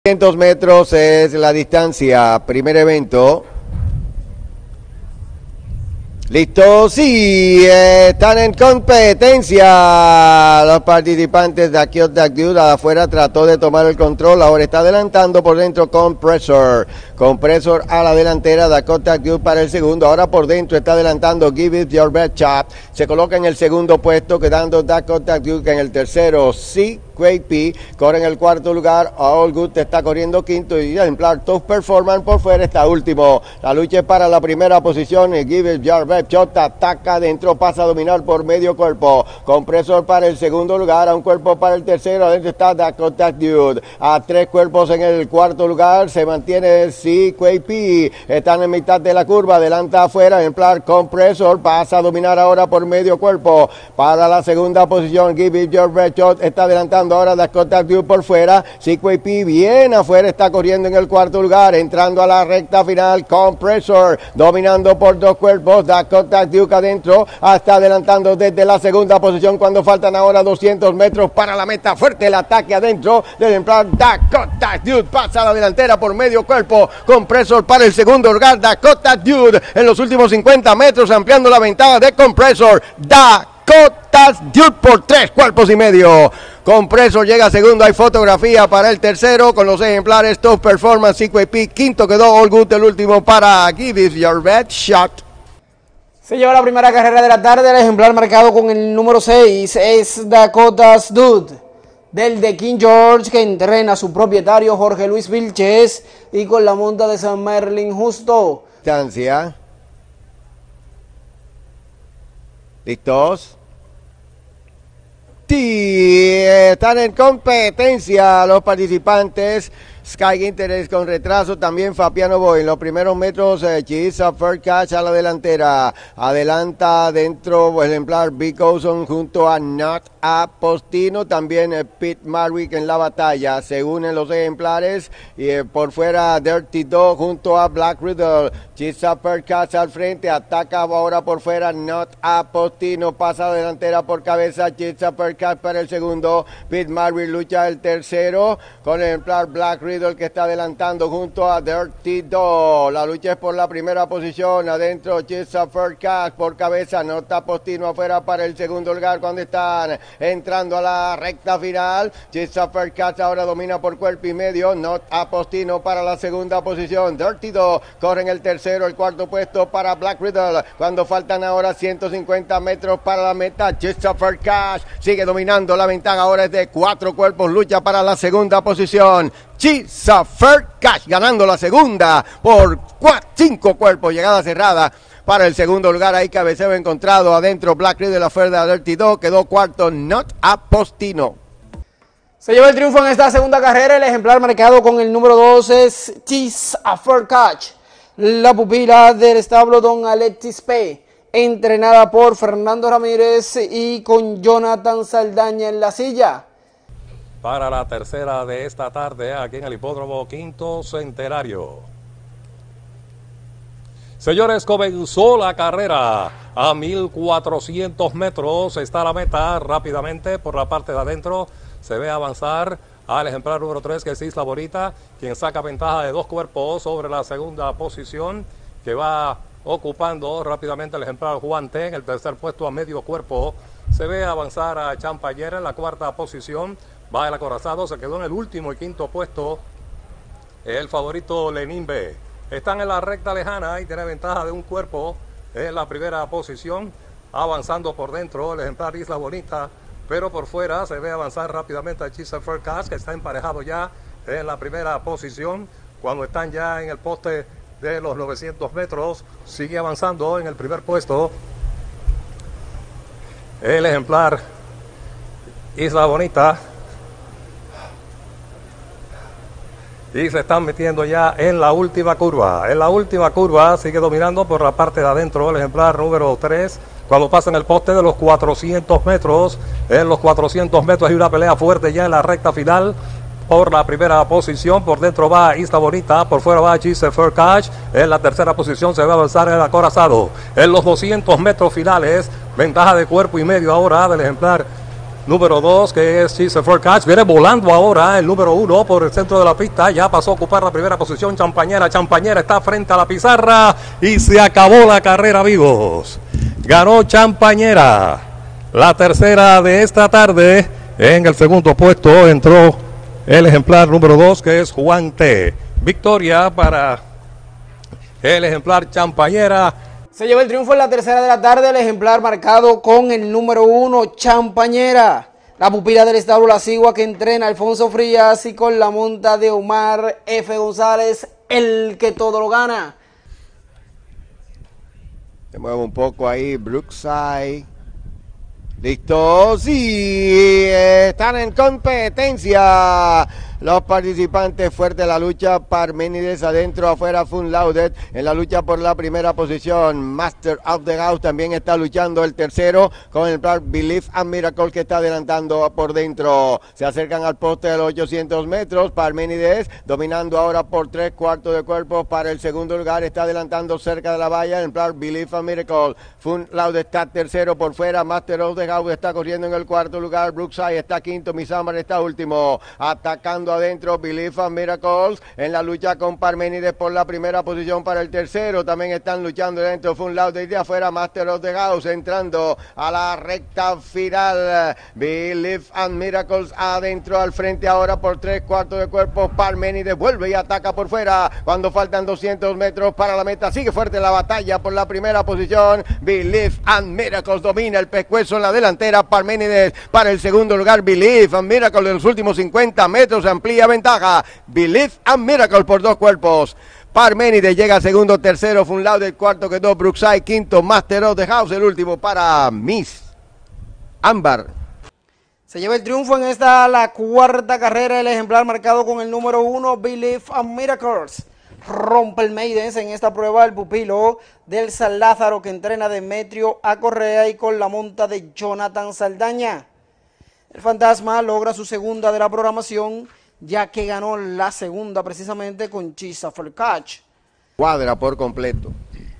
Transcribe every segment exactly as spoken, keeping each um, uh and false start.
doscientos metros es la distancia, primer evento. Listo, sí, eh, están en competencia los participantes de aquí Dude. Afuera trató de tomar el control, ahora está adelantando por dentro Compressor. Compressor a la delantera, Dakota Dude para el segundo, ahora por dentro está adelantando Give It Your Best Shot. Se coloca en el segundo puesto, quedando Dakota Dude en el tercero. Sí, Quake P corre en el cuarto lugar, All Good está corriendo quinto y ejemplar Tough Performance por fuera está último. La lucha es para la primera posición y Give It Your Best Shot ataca adentro, pasa a dominar por medio cuerpo. Compresor para el segundo lugar, a un cuerpo para el tercero, adentro está Dakota Dude. A tres cuerpos en el cuarto lugar se mantiene sí, Quake P. Están en mitad de la curva, adelanta afuera, ejemplar Compressor, pasa a dominar ahora por medio cuerpo. Para la segunda posición, Give It Your Best Shot está adelantando ahora Dakota Dude por fuera. Sí, Quake P bien afuera, está corriendo en el cuarto lugar, entrando a la recta final, Compressor dominando por dos cuerpos, Dakota Dude adentro, hasta adelantando desde la segunda posición cuando faltan ahora doscientos metros para la meta. Fuerte el ataque adentro del ejemplar Dakota Dude, pasa a la delantera por medio cuerpo, Compressor para el segundo lugar, Dakota Dude en los últimos cincuenta metros ampliando la ventaja de Compressor. Dakota Dude por tres cuerpos y medio. Compressor llega segundo, hay fotografía para el tercero con los ejemplares Tough Performance, C Q P, quinto quedó All Good, el último para Give It Your Best Shot. Se lleva la primera carrera de la tarde, el ejemplar marcado con el número seis es Dakota Dude, del de King George, que entrena a su propietario Jorge Luis Vilches y con la monta de San Merlin Justo. Distancia. ¿Listos? Sí, están en competencia los participantes. Sky Interest con retraso, también Fabiano Boy en los primeros metros. eh, Chisa First Catch a la delantera, adelanta dentro el ejemplar Big Ozone junto a Not a Postino, también eh, Pete Marwick en la batalla, se unen los ejemplares y eh, por fuera Dirty Dog junto a Black Riddle. Chisa First Catch al frente, ataca ahora por fuera Not a Postino, pasa a la delantera por cabeza Chisa First Catch para el segundo, Pete Marwick lucha el tercero con el ejemplar Black Riddle que está adelantando junto a Dirty Dog. La lucha es por la primera posición, adentro Chisa First Catch por cabeza, Nota Postino afuera para el segundo lugar cuando están entrando a la recta final. Chisa First Catch ahora domina por cuerpo y medio, Nota Postino para la segunda posición, Dirty Dog corre en el tercero, el cuarto puesto para Black Riddle cuando faltan ahora ciento cincuenta metros para la meta. Chisa First Catch sigue dominando, la ventaja ahora es de cuatro cuerpos, lucha para la segunda posición. Chisa First Catch ganando la segunda por cuatro, cinco cuerpos, llegada cerrada para el segundo lugar, ahí cabeceo encontrado adentro Black Riddle, la fuerza de Dirty Dog, quedó cuarto Not a Postino. Se lleva el triunfo en esta segunda carrera, el ejemplar marcado con el número dos es Chisa First Catch, la pupila del establo Don Alexis P, entrenada por Fernando Ramírez y con Jonathan Saldaña en la silla. Para la tercera de esta tarde aquí en el Hipódromo Quinto Centenario. Señores, comenzó la carrera a mil cuatrocientos metros, está la meta rápidamente por la parte de adentro, se ve avanzar al ejemplar número tres que es Isla Bonita, quien saca ventaja de dos cuerpos sobre la segunda posición, que va ocupando rápidamente el ejemplar Juan T en el tercer puesto a medio cuerpo, se ve avanzar a Champayera en la cuarta posición. Va el acorazado, se quedó en el último y quinto puesto el favorito Lenin B. Están en la recta lejana y tiene ventaja de un cuerpo en la primera posición, avanzando por dentro el ejemplar Isla Bonita, pero por fuera se ve avanzar rápidamente a Chisa First Catch, que está emparejado ya en la primera posición. Cuando están ya en el poste de los novecientos metros, sigue avanzando en el primer puesto el ejemplar Isla Bonita. Y se están metiendo ya en la última curva. En la última curva sigue dominando por la parte de adentro el ejemplar número tres. Cuando pasan el poste de los cuatrocientos metros, en los cuatrocientos metros hay una pelea fuerte ya en la recta final por la primera posición. Por dentro va Isla Bonita, por fuera va Chisa First Catch. En la tercera posición se va a avanzar el acorazado. En los doscientos metros finales, ventaja de cuerpo y medio ahora del ejemplar número dos, que es Cheese for Catch. Viene volando ahora el número uno por el centro de la pista. Ya pasó a ocupar la primera posición Champañera. Champañera está frente a la pizarra y se acabó la carrera, amigos. Ganó Champañera. La tercera de esta tarde. En el segundo puesto entró el ejemplar número dos, que es Juan T. Victoria para el ejemplar Champañera. Se lleva el triunfo en la tercera de la tarde el ejemplar marcado con el número uno, Champañera. La pupila del establo La Cigua que entrena Alfonso Frías y con la monta de Omar F. González, el que todo lo gana. Se mueve un poco ahí Brookside. Listos y están en competencia los participantes. Fuerte la lucha. Parménides adentro, afuera Fun Laudet en la lucha por la primera posición. Master of the House también está luchando el tercero con el plan Believe and Miracle, que está adelantando por dentro. Se acercan al poste de los ochocientos metros. Parménides dominando ahora por tres cuartos de cuerpo para el segundo lugar. Está adelantando cerca de la valla el plan Believe and Miracle. Fun Laudet está tercero por fuera. Master of the House está corriendo en el cuarto lugar. Brookside está quinto. Misamar está último. Atacando adentro Believe and Miracles en la lucha con Parménides por la primera posición para el tercero. También están luchando dentro Fun Laudet de afuera. Master of the House entrando a la recta final. Believe and Miracles adentro al frente ahora por tres cuartos de cuerpo. Parménides vuelve y ataca por fuera cuando faltan doscientos metros para la meta. Sigue fuerte la batalla por la primera posición. Believe and Miracles domina el pescuezo en la delantera. Parménides para el segundo lugar. Believe and Miracles en los últimos cincuenta metros amplía ventaja. Believe and Miracle por dos cuerpos. Parménides llega segundo, tercero Fun Laudet, cuarto quedó Brookside, quinto Master of the House, el último para Miss Ámbar. Se lleva el triunfo en esta la cuarta carrera el ejemplar marcado con el número uno, Believe and Miracles. Rompe el Maidens en esta prueba el pupilo del San Lázaro que entrena Demetrio A. Correa y con la monta de Jonathan Saldaña. El fantasma logra su segunda de la programación, ya que ganó la segunda precisamente con Cheese for Catch. Cuadra por completo.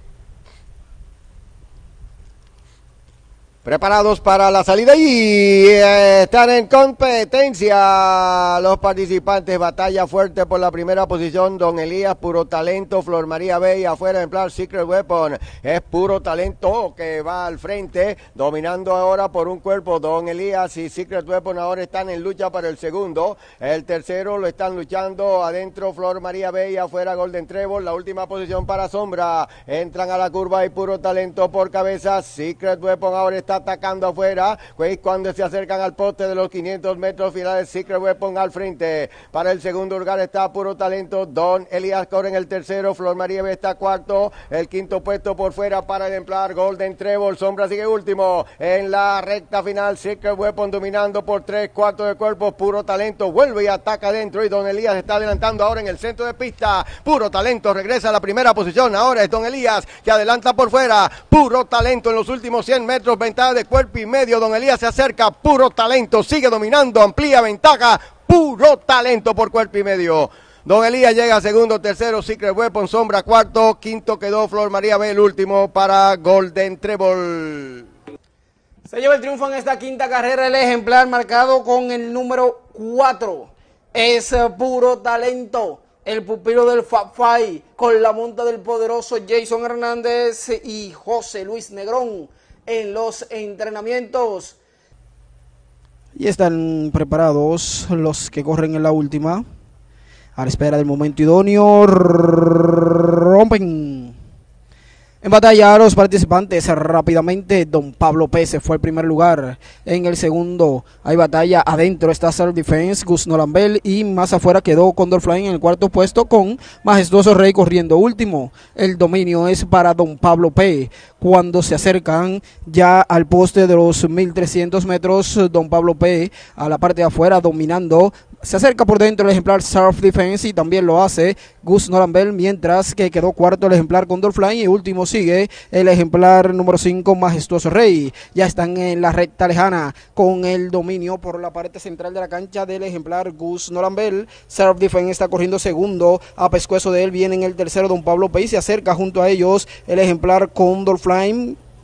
Preparados para la salida y eh, están en competencia los participantes. Batalla fuerte por la primera posición. Don Elías, puro talento. Flor María Bey afuera en plan Secret Weapon. Es puro talento que va al frente, dominando ahora por un cuerpo. Don Elías y Secret Weapon ahora están en lucha para el segundo. El tercero lo están luchando adentro Flor María Bey, afuera Golden Trevor. La última posición para Sombra. Entran a la curva y puro talento por cabeza. Secret Weapon ahora está atacando afuera, pues cuando se acercan al poste de los quinientos metros finales, Secret Weapon al frente. Para el segundo lugar está puro talento. Don Elías corre en el tercero, Flor María B está cuarto, el quinto puesto por fuera para el ejemplar Golden Trevor. Sombra sigue último en la recta final. Secret Weapon dominando por tres cuartos de cuerpo. Puro talento vuelve y ataca adentro y Don Elías está adelantando ahora en el centro de pista. Puro talento regresa a la primera posición. Ahora es Don Elías que adelanta por fuera. Puro talento en los últimos cien metros, ventaja de cuerpo y medio. Don Elías se acerca. Puro talento sigue dominando, amplía ventaja. Puro talento por cuerpo y medio. Don Elías llega a segundo, tercero Secret Weapon, Sombra cuarto, quinto quedó Flor María B, el último para Golden Trevor. Se lleva el triunfo en esta quinta carrera el ejemplar marcado con el número cuatro. Es puro talento. El pupilo del Fab Five con la monta del poderoso Jason Hernández y José Luis Negrón en los entrenamientos. Y están preparados los que corren en la última. A la espera del momento idóneo. Rompen. En batalla los participantes rápidamente. Don Pablo P. se fue al primer lugar. En el segundo hay batalla. Adentro está Self Defense, Gus Nolan Bell. Y más afuera quedó Condor Flying en el cuarto puesto con Majestuoso Rey corriendo último. El dominio es para Don Pablo P. Cuando se acercan ya al poste de los mil trescientos metros, Don Pablo P. a la parte de afuera dominando. Se acerca por dentro el ejemplar Self Defense y también lo hace Gus Nolan Bell, mientras que quedó cuarto el ejemplar Condor Flying y último sigue el ejemplar número cinco Majestuoso Rey. Ya están en la recta lejana con el dominio por la parte central de la cancha del ejemplar Gus Nolan Bell. Self Defense está corriendo segundo, a pescuezo de él viene en el tercero Don Pablo P. y se acerca junto a ellos el ejemplar Condor Flying.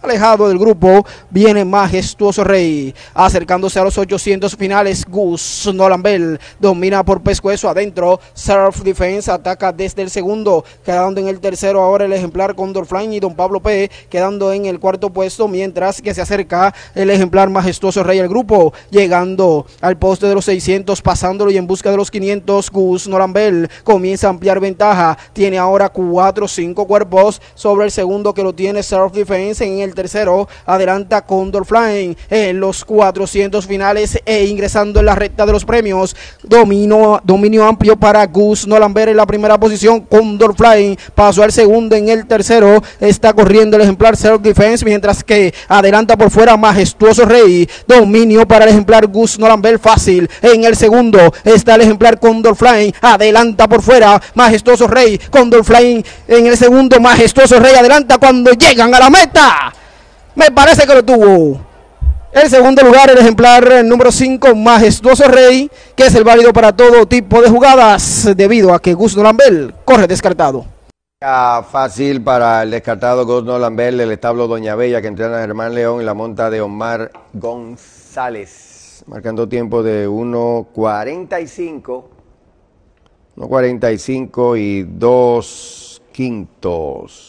Alejado del grupo viene Majestuoso Rey, acercándose a los ochocientos finales. Gus Nolan Bell domina por pescuezo adentro. Surf Defense ataca desde el segundo, quedando en el tercero ahora el ejemplar Condor Flying y Don Pablo P quedando en el cuarto puesto, mientras que se acerca el ejemplar Majestuoso Rey al grupo, llegando al poste de los seiscientos, pasándolo y en busca de los quinientos. Gus Nolan Bell comienza a ampliar ventaja, tiene ahora cuatro o cinco cuerpos sobre el segundo, que lo tiene Surf Defense. En el tercero adelanta Condor Flying en los cuatrocientos finales e ingresando en la recta de los premios. Dominio, dominio amplio para Gus Nolan Bell en la primera posición. Condor Flying pasó al segundo. En el tercero está corriendo el ejemplar Self Defense, mientras que adelanta por fuera Majestuoso Rey. Dominio para el ejemplar Gus Nolan Bell fácil. En el segundo está el ejemplar Condor Flying, adelanta por fuera Majestuoso Rey. Condor Flying en el segundo, Majestuoso Rey adelanta cuando llegan a la meta. Me parece que lo tuvo. El segundo lugar, el ejemplar número cinco, Majestuoso Rey, que es el válido para todo tipo de jugadas, debido a que Gus Nolan Bell corre descartado. Fácil para el descartado Gus Nolan Bell del establo Doña Bella, que entrena a Germán León en la monta de Omar González, marcando tiempo de uno cuarenta y cinco, uno cuarenta y cinco y dos quintos.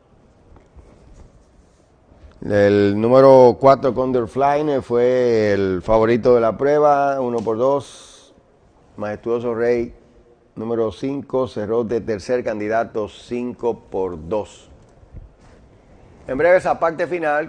El número cuatro, Condor Flying, fue el favorito de la prueba, uno por dos. Majestuoso Rey, número cinco, cerró de tercer candidato, cinco por dos. En breve esa parte final.